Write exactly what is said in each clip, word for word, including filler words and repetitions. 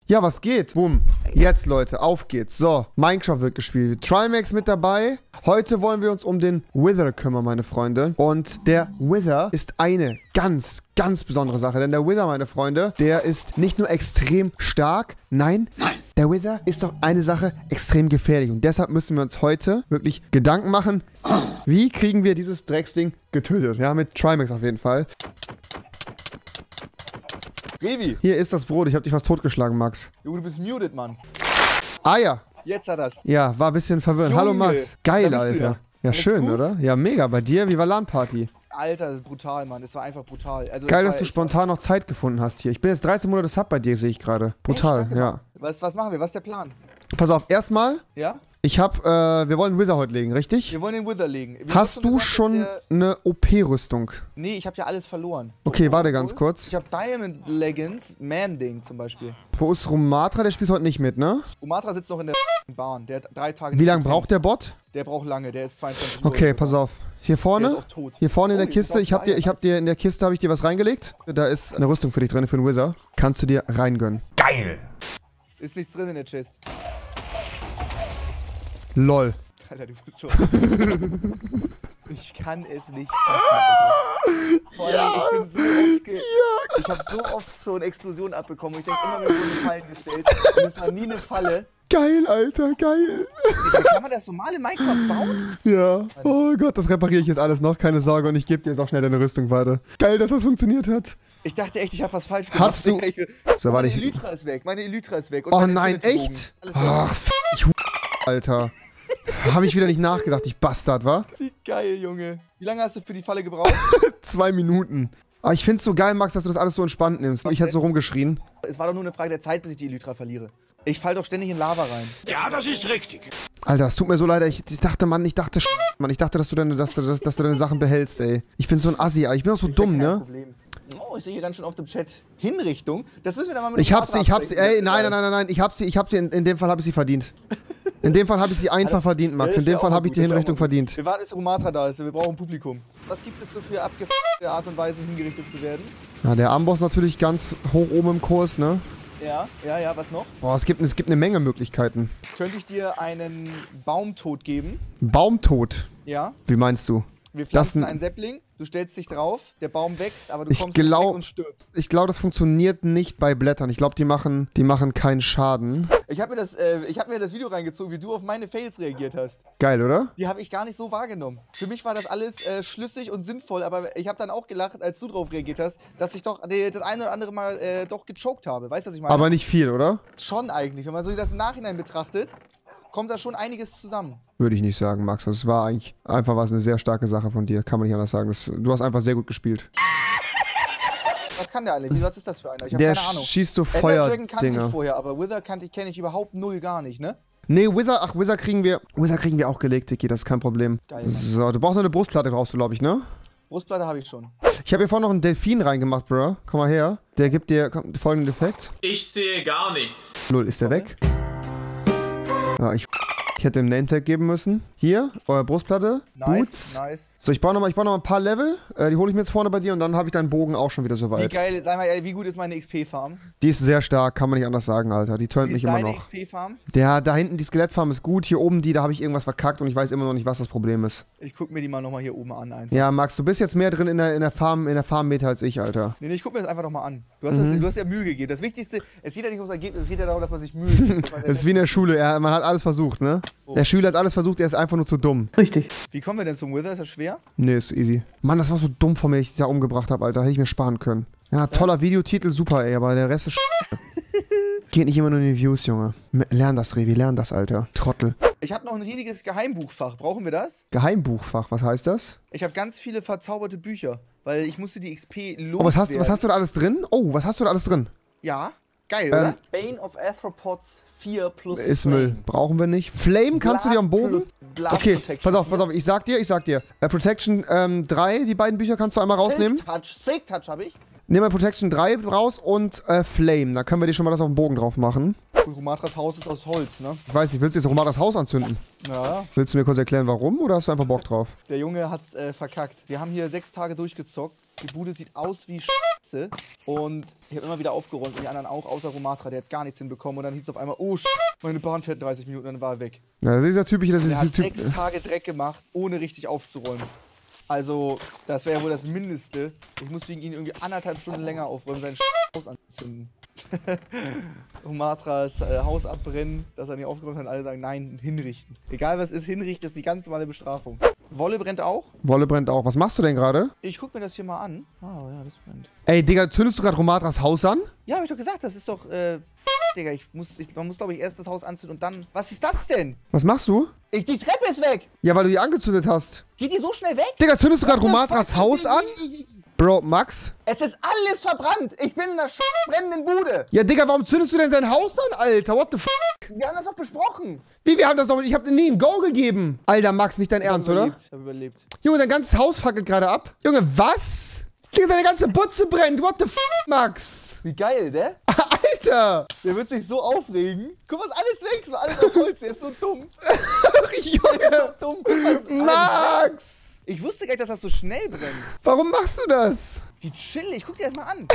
Ja, was geht? Boom. Jetzt, Leute, auf geht's. So, Minecraft wird gespielt. Trimax mit dabei. Heute wollen wir uns um den Wither kümmern, meine Freunde. Und der Wither ist eine ganz, ganz besondere Sache. Denn der Wither, meine Freunde, der ist nicht nur extrem stark, nein, nein. Der Wither ist doch eine Sache extrem gefährlich. Und deshalb müssen wir uns heute wirklich Gedanken machen, wie kriegen wir dieses Drecksding getötet. Ja, mit Trimax auf jeden Fall. Revi. Hier ist das Brot. Ich hab dich fast totgeschlagen, Max. Du bist muted, Mann. Ah ja. Jetzt hat er's. Ja, war ein bisschen verwirrend. Hallo Max. Geil, Alter. Ja, ja schön, gut? Oder? Ja, mega. Bei dir, wie war LAN-Party? Alter, das ist brutal, Mann. Es war einfach brutal. Also, Geil, war, dass du spontan noch Zeit gefunden hast hier. Ich bin jetzt dreizehn Monate Sub bei dir, sehe ich gerade. Brutal, Echt? ja. Was, was machen wir? Was ist der Plan? Pass auf, erstmal. Ja? Ich hab, äh, wir wollen einen Wither heute legen, richtig? Wir wollen den Wither legen. Wir Hast du gesagt, schon der... eine O P-Rüstung? Nee, ich habe ja alles verloren. Okay, warte ganz kurz. Ich habe Diamond Leggings, Man-Ding zum Beispiel. Wo ist Rumatra? Der spielt heute nicht mit, ne? Umatra sitzt noch in der Bahn. Der hat drei Tage... Wie lange braucht der Bot? Der braucht lange, der ist zweiundzwanzig Uhr. Okay, pass auf. Hier vorne, der ist auch tot. hier vorne in der Oh, Kiste, ich hab dir, ich hab dir, in der Kiste habe ich dir was reingelegt. Da ist eine Rüstung für dich drin, für den Wither. Kannst du dir reingönnen. Geil! Ist nichts drin in der Chest. Lol. Alter, du bist so... Ich kann es nicht fassen, Vor allem, ja, ich bin so oft ge ja. Ich habe so oft schon Explosionen abbekommen und ich denke immer, wir wurden Fallen gestellt und es war nie eine Falle. Geil, Alter, geil. Kann man das normale Minecraft bauen? Ja. Oh Gott, das repariere ich jetzt alles noch, keine Sorge, und ich gebe dir jetzt auch schnell deine Rüstung weiter. Geil, dass das funktioniert hat. Ich dachte echt, ich habe was falsch gemacht. Hast du... So, meine Elytra ist weg, meine Elytra ist weg. Und oh nein, echt? Ach, f***, ich Alter. Habe ich wieder nicht nachgedacht, ich Bastard, wa? Wie geil, Junge. Wie lange hast du für die Falle gebraucht? Zwei Minuten. Aber ich find's so geil, Max, dass du das alles so entspannt nimmst. Ich hätte so rumgeschrien. Es war doch nur eine Frage der Zeit, bis ich die Elytra verliere. Ich fall doch ständig in Lava rein. Ja, das ist richtig. Alter, es tut mir so leid, ich, ich dachte, Mann, ich dachte, Mann, ich dachte, dass du deine, dass, dass, dass du deine Sachen behältst, ey. Ich bin so ein Assi, ich bin auch so ist dumm, ja ne? Problem. Oh, ich sehe hier ganz schön auf dem Chat Hinrichtung. Das müssen wir dann mal mit Ich hab sie, ich hab sie, ey, nein, nein, nein, nein, nein, ich hab sie, ich hab sie, in, in dem Fall habe ich sie verdient. In dem Fall habe ich sie einfach verdient, Max. In dem Fall habe ich die Hinrichtung verdient. Wir warten, bis Rumatra da ist. Wir brauchen ein Publikum. Was gibt es so für abgefuckte Art und Weise, hingerichtet zu werden? Ja, der Amboss natürlich ganz hoch oben im Kurs, ne? Ja, ja, ja, was noch? Boah, es gibt, es gibt eine Menge Möglichkeiten. Könnte ich dir einen Baumtod geben? Baumtod? Ja. Wie meinst du? Wir pflanzen einen Säppling, du stellst dich drauf, der Baum wächst, aber du ich kommst glaub, nicht weg und stirbst. Ich glaube, das funktioniert nicht bei Blättern. Ich glaube, die machen, die machen keinen Schaden. Ich habe mir, das, äh, ich hab mir das Video reingezogen, wie du auf meine Fails reagiert hast. Geil, oder? Die habe ich gar nicht so wahrgenommen. Für mich war das alles äh, schlüssig und sinnvoll, aber ich habe dann auch gelacht, als du drauf reagiert hast, dass ich doch äh, das eine oder andere Mal äh, doch gechoked habe. Weißt du, was ich meine? Aber nicht viel, oder? Schon eigentlich. Wenn man so das im Nachhinein betrachtet, kommt da schon einiges zusammen. Würde ich nicht sagen, Max. Das war eigentlich einfach was eine sehr starke Sache von dir. Kann man nicht anders sagen. Das, du hast einfach sehr gut gespielt. Was kann der eigentlich? Was ist das für einer? Ich hab der keine Ahnung. Schießt so Feuer Dragon kannte ich vorher, aber Wither kannte ich, kenne ich überhaupt null gar nicht, ne? Nee, Wither, ach, Wither kriegen wir, Wither kriegen wir auch gelegt, Dicky, das ist kein Problem. Geil, Mann. So, du brauchst noch eine Brustplatte, brauchst du, glaube ich, ne? Brustplatte habe ich schon. Ich habe hier vorne noch einen Delfin reingemacht, Bro. Komm mal her. Der gibt dir komm, folgenden Effekt. Ich sehe gar nichts. Null, ist der okay. weg? Ja, ich... Ich hätte ihm Nametag geben müssen. Hier, eure Brustplatte. Nice, Boots. nice. So, ich baue nochmal noch ein paar Level. Äh, die hole ich mir jetzt vorne bei dir und dann habe ich deinen Bogen auch schon wieder soweit. Wie geil, sag mal, ey, wie gut ist meine X P-Farm? Die ist sehr stark, kann man nicht anders sagen, Alter. Die turnt mich immer noch. X P-Farm? Der, da hinten, die Skelettfarm ist gut. Hier oben die, da habe ich irgendwas verkackt und ich weiß immer noch nicht, was das Problem ist. Ich guck mir die mal nochmal hier oben an einfach. Ja, Max, du bist jetzt mehr drin in der, in der Farm, in der Farm-Meta als ich, Alter. Nee, nee, ich guck mir das einfach nochmal an. Du hast, mhm. das, du hast ja Mühe gegeben. Das Wichtigste, es geht ja nicht ums Ergebnis, es geht ja darum, dass man sich Mühe gibt. Das ist wie in der Schule, ja, man hat alles versucht, ne? Oh. Der Schüler hat alles versucht, er ist einfach nur zu dumm. Richtig. Wie kommen wir denn zum Wither? Ist das schwer? Nee, ist easy. Mann, das war so dumm von mir, dass ich da umgebracht habe, Alter. Hätte ich mir sparen können. Ja, toller ja. Videotitel, super, ey, aber der Rest ist geht nicht immer nur in die Views, Junge. Lern das, Revi, lern das, Alter. Trottel. Ich habe noch ein riesiges Geheimbuchfach. Brauchen wir das? Geheimbuchfach, was heißt das? Ich habe ganz viele verzauberte Bücher, weil ich musste die X P loswerden. Oh, was hast, was hast du da alles drin? Oh, was hast du da alles drin? Ja, geil, ähm, oder? Bane of Arthropods vier plus Ist Flame. Müll. Brauchen wir nicht. Flame kannst du dir am Bogen? Blast okay, Protection pass auf, pass auf. Ich sag dir, ich sag dir. Äh, Protection ähm, drei, die beiden Bücher kannst du einmal rausnehmen. Silk Touch, Silk Touch habe ich. Nehmen wir Protection drei raus und äh, Flame. Da können wir dir schon mal das auf den Bogen drauf machen. Und Romatras Haus ist aus Holz, ne? Ich weiß nicht, willst du jetzt Romatras Haus anzünden? Ja. Willst du mir kurz erklären, warum, oder hast du einfach Bock drauf? Der Junge hat's äh, verkackt. Wir haben hier sechs Tage durchgezockt. Die Bude sieht aus wie Scheiße. Und ich habe immer wieder aufgeräumt und die anderen auch, außer Romatra. Der hat gar nichts hinbekommen. Und dann hieß es auf einmal, oh, meine Bahn fährt dreißig Minuten, dann war er weg. Ja, das ist dieser typische, das ist Der hat dieser Typ. sechs Tage Dreck gemacht, ohne richtig aufzuräumen. Also, das wäre ja wohl das Mindeste. Ich muss wegen ihn irgendwie anderthalb Stunden länger aufräumen, sein Haus anzünden. Romatras äh, Haus abbrennen, dass er nicht aufgeräumt hat, alle sagen, nein, hinrichten. Egal was ist, hinrichten, das ist die ganz normale Bestrafung. Wolle brennt auch? Wolle brennt auch. Was machst du denn gerade? Ich guck mir das hier mal an. Ah, ja, das brennt. Ey, Digga, zündest du gerade Romatras Haus an? Ja, hab ich doch gesagt, das ist doch, äh, Digga, ich muss, ich, man muss, glaube ich, erst das Haus anzünden und dann... Was ist das denn? Was machst du? Ich, die Treppe ist weg! Ja, weil du die angezündet hast. Geht die so schnell weg? Digga, zündest du gerade What the Romatras fuck? Haus an? Bro, Max? Es ist alles verbrannt! Ich bin in einer brennenden Bude! Ja, Digga, warum zündest du denn sein Haus an, Alter? What the f***? Wir haben das doch besprochen! Wie, wir haben das doch... Ich hab dir nie ein Go gegeben. Alter, Max, nicht dein Ich hab Ernst, überlebt. oder? Ich hab überlebt. Junge, dein ganzes Haus fackelt gerade ab. Junge, was? Digga, seine ganze Butze brennt. What the f***, Max? Wie geil, ne? Alter! Der wird sich so aufregen. Guck mal, ist alles weg, es war alles aus Holz, der ist so dumm. Junge! Der ist so dumm. Guck mal, ist alles weg. Max! Ich wusste gar nicht, dass das so schnell brennt. Warum machst du das? Wie chillig, guck dir das mal an.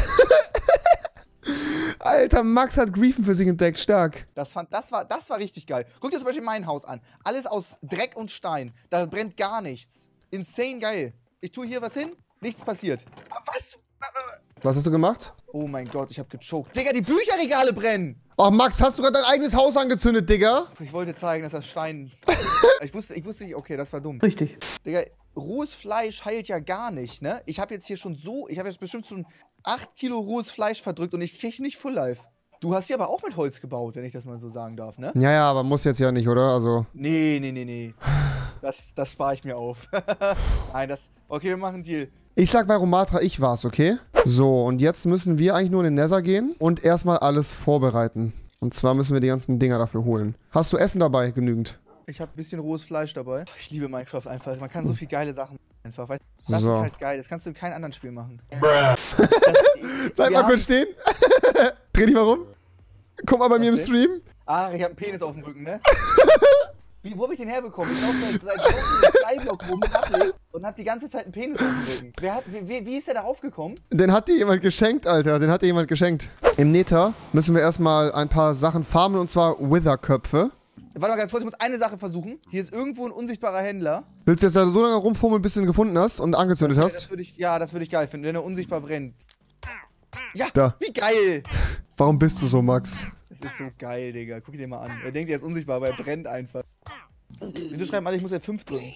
Alter, Max hat Griefen für sich entdeckt, stark. Das, fand, das, war, das war richtig geil. Guck dir zum Beispiel mein Haus an. Alles aus Dreck und Stein. Da brennt gar nichts. Insane geil. Ich tue hier was hin, nichts passiert. Was? Was hast du gemacht? Oh mein Gott, ich hab gechoked. Digga, die Bücherregale brennen. Oh, Max, hast du gerade dein eigenes Haus angezündet, Digga? Ich wollte zeigen, dass das Stein... ich wusste, ich wusste nicht, okay, das war dumm. Richtig. Digga, rohes Fleisch heilt ja gar nicht, ne? Ich habe jetzt hier schon so... Ich habe jetzt bestimmt schon acht Kilo rohes Fleisch verdrückt und ich krieg nicht Full Life. Du hast hier aber auch mit Holz gebaut, wenn ich das mal so sagen darf, ne? Ja, ja, aber muss jetzt ja nicht, oder? Also... Nee, nee, nee, nee. Das, das spare ich mir auf. Nein, das... Okay, wir machen einen Deal. Ich sag bei Romatra, ich war's, okay? So, und jetzt müssen wir eigentlich nur in den Nether gehen und erstmal alles vorbereiten. Und zwar müssen wir die ganzen Dinger dafür holen. Hast du Essen dabei? Genügend. Ich habe ein bisschen rohes Fleisch dabei. Ich liebe Minecraft einfach. Man kann so viel geile Sachen machen einfach. Weißt du, das So. ist halt geil. Das kannst du in keinem anderen Spiel machen. Bleib wir mal haben- kurz stehen. Dreh dich mal rum. Guck mal bei mir im denn? Stream. Ah, ich habe einen Penis auf dem Rücken, ne? Wie, wo hab ich den herbekommen? Ich laufe seit Wochen im Skyblock rum Patrick, und hab die ganze Zeit einen Penis auf dem Rücken. Wer hat, wie, wie ist der darauf gekommen? Den hat dir jemand geschenkt, Alter. Den hat dir jemand geschenkt. Im Nether müssen wir erstmal ein paar Sachen farmen, und zwar Wither-Köpfe. Warte mal ganz kurz, ich muss eine Sache versuchen. Hier ist irgendwo ein unsichtbarer Händler. Willst du jetzt da so lange rumfummeln, bis du ihn gefunden hast und angezündet Ja, hast? das würde ich, ja, das würde ich geil finden, wenn er unsichtbar brennt. Ja, Da. wie geil! Warum bist du so, Max? Das ist so geil, Digga. Guck dir mal an. Er denkt, er ist unsichtbar, aber er brennt einfach. Wieso schreiben alle, ich muss F fünf drücken?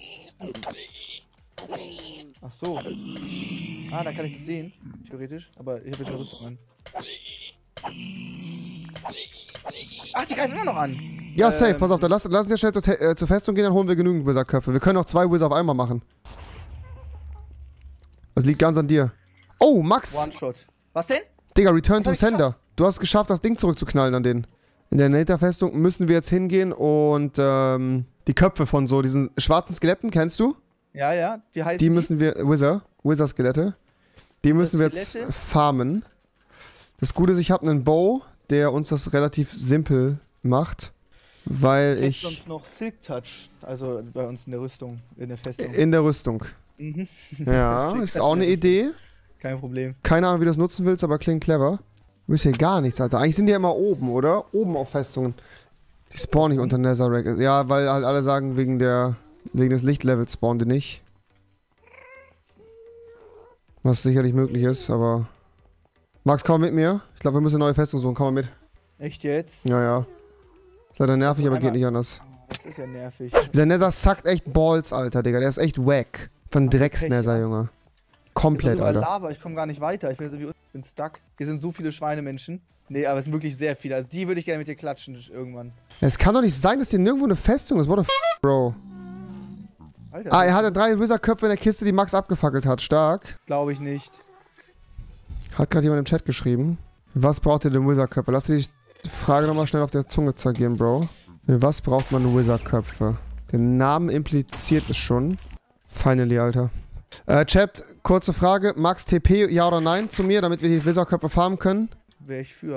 Ach so. Ah, da kann ich das sehen. Theoretisch. Aber ich habe jetzt eine Rüstung an. Ach, die greifen immer noch an. Ja, safe. Ähm, Pass auf, dann lass, lass uns jetzt schnell zur, Te- äh, zur Festung gehen, dann holen wir genügend Wizard-Köpfe. Wir können auch zwei Wizard auf einmal machen. Das liegt ganz an dir. Oh, Max! One-Shot. Was denn? Digga, Return Was to hab ich Sender. Du hast es geschafft, das Ding zurückzuknallen an den. In der Nether-Festung müssen wir jetzt hingehen und ähm, die Köpfe von so diesen schwarzen Skeletten, kennst du? Ja, ja. Wie heißt Die müssen wir, Wizard, Wizard-Skelette. Die müssen wir jetzt Skelette? farmen. Das Gute ist, ich habe einen Bow, der uns das relativ simpel macht. Weil Ich ich sonst noch Silk Touch. Also bei uns in der Rüstung, in der Festung. in der Rüstung. Mhm. Ja, Silk ist Touch auch in eine der Rüstung. Idee. Kein Problem. Keine Ahnung, wie du das nutzen willst, aber klingt clever. Du bist hier gar nichts, Alter. Eigentlich sind die ja immer oben, oder? Oben auf Festungen. Die spawnen nicht unter Netherrack. Ja, weil halt alle sagen, wegen der wegen des Lichtlevels spawnen die nicht. Was sicherlich möglich ist, aber... Max, komm mit mir. Ich glaube, wir müssen eine neue Festung suchen. Komm mal mit. Echt jetzt? Ja, ja. Ist leider nervig, Also aber geht einmal- nicht anders. Das ist ja nervig. Dieser Nether sackt echt Balls, Alter, Digga. Der ist echt wack. Von Pech, Drecks-Nether, ja. Junge. Jetzt Komplett, ist überall Alter. Lava, ich komme gar nicht weiter. Ich bin so wie ich bin stuck. Hier sind so viele Schweinemenschen. Nee, aber es sind wirklich sehr viele. Also die würde ich gerne mit dir klatschen irgendwann. Es kann doch nicht sein, dass hier nirgendwo eine Festung ist. What the f***, Bro. Alter, Ah, er hatte drei Wizard-Köpfe in der Kiste, die Max abgefackelt hat. Stark. glaube ich nicht. Hat gerade jemand im Chat geschrieben. Was braucht ihr denn Wizard-Köpfe? Lass dir die Frage nochmal schnell auf der Zunge zergehen, Bro. Für was braucht man Wizard-Köpfe? Der Name impliziert es schon. Finally, Alter. Äh, Chat, kurze Frage. Max T P, ja oder nein zu mir, damit wir die Wizard-Köpfe farmen können? Wäre ich für.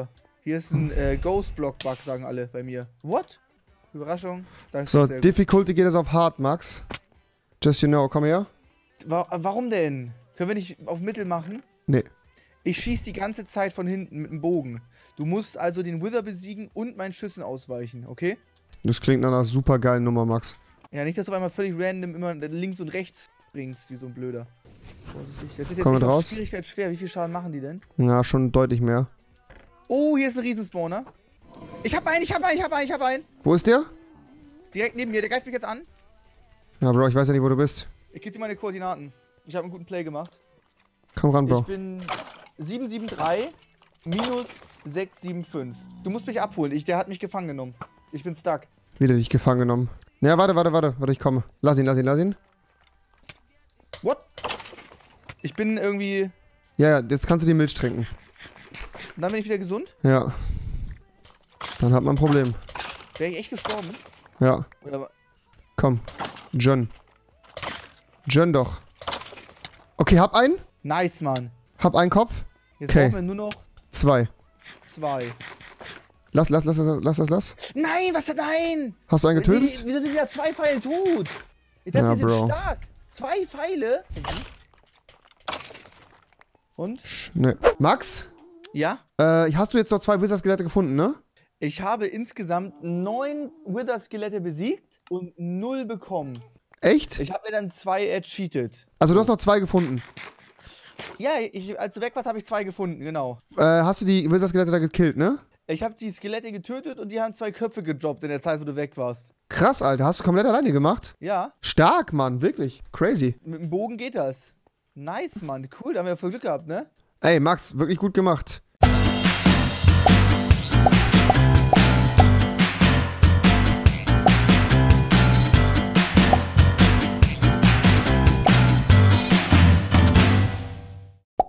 Hier ist ein äh, Ghost-Block-Bug, sagen alle bei mir. What? Überraschung. Das So, ist sehr gut. Difficulty geht es auf Hard, Max. Just you know, komm her. Wa warum denn? Können wir nicht auf Mittel machen? Nee. Ich schieße die ganze Zeit von hinten mit dem Bogen. Du musst also den Wither besiegen und meinen Schüssen ausweichen, okay? Das klingt nach einer super geilen Nummer, Max. Ja, nicht, dass du auf einmal völlig random immer links und rechts springst, wie so ein Blöder. Vorsichtig. Das ist jetzt Komm nicht mit auf raus. Schwierigkeit schwer. Wie viel Schaden machen die denn? Ja, schon deutlich mehr. Oh, hier ist ein Riesenspawner. Ich hab einen, ich hab einen, ich hab einen, ich hab einen. Wo ist der? Direkt neben mir, der greift mich jetzt an. Ja, Bro, ich weiß ja nicht, wo du bist. Ich gebe dir meine Koordinaten. Ich habe einen guten Play gemacht. Komm ran, Bro. Ich bin sieben sieben drei minus sechs sieben fünf. Du musst mich abholen. Ich, der hat mich gefangen genommen. Ich bin stuck. Wieder dich gefangen genommen. Naja, warte, warte, warte. Warte, ich komme. Lass ihn, lass ihn, lass ihn. What? Ich bin irgendwie... Ja, ja, jetzt kannst du die Milch trinken. Und dann bin ich wieder gesund? Ja. Dann hat man ein Problem. Wäre ich echt gestorben? Ja. Oder... Komm. John. John doch. Okay, hab einen. Nice, Mann. Hab einen Kopf. Jetzt Okay. brauchen wir nur noch Zwei. zwei. Lass, lass, lass, lass, lass, lass, lass. Nein, was denn? Nein! Hast du einen getötet? Die- Wieso sind wieder zwei Pfeile tot? Ich dachte, Ja, die sind Bro. stark. Zwei Pfeile? Und? Ne. Max? Ja? Äh, hast du jetzt noch zwei Wizard-Skelette gefunden, ne? Ich habe insgesamt neun Wither-Skelette besiegt und null bekommen. Echt? Ich habe mir dann zwei ercheatet. Also du hast noch zwei gefunden. Ja, ich, als du weg warst, habe ich zwei gefunden, genau. Äh, hast du die Wizard-Skelette da gekillt, ne? Ich habe die Skelette getötet und die haben zwei Köpfe gedroppt in der Zeit, wo du weg warst. Krass, Alter. Hast du komplett alleine gemacht? Ja, Stark, Mann. Wirklich. Crazy. mit dem Bogen geht das. Nice, Mann. Cool, da haben wir voll Glück gehabt, ne? Ey, Max, wirklich gut gemacht.